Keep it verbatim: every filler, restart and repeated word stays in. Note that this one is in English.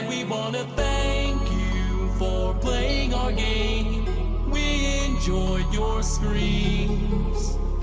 we wanna thank you for playing our game. We enjoyed your screams.